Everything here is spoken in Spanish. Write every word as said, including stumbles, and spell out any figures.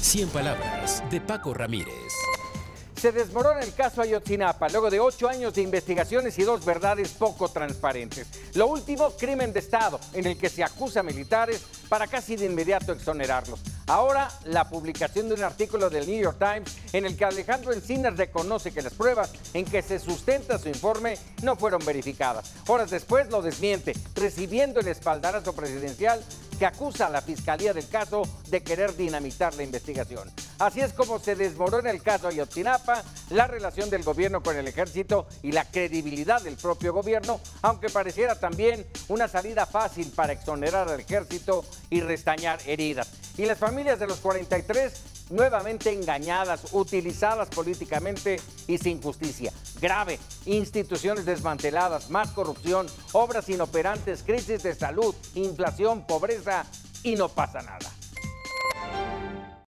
cien palabras de Paco Ramírez. Se desmorona el caso Ayotzinapa luego de ocho años de investigaciones y dos verdades poco transparentes. Lo último, crimen de Estado, en el que se acusa a militares para casi de inmediato exonerarlos. Ahora, la publicación de un artículo del New York Times en el que Alejandro Encinas reconoce que las pruebas en que se sustenta su informe no fueron verificadas. Horas después lo desmiente, recibiendo el espaldarazo presidencial que acusa a la Fiscalía del caso de querer dinamitar la investigación. Así es como se desmorona el caso Ayotzinapa, la relación del gobierno con el ejército y la credibilidad del propio gobierno, aunque pareciera también una salida fácil para exonerar al ejército y restañar heridas. Y las familias de los cuarenta y tres nuevamente engañadas, utilizadas políticamente y sin justicia. Grave, instituciones desmanteladas, más corrupción, obras inoperantes, crisis de salud, inflación, pobreza y no pasa nada.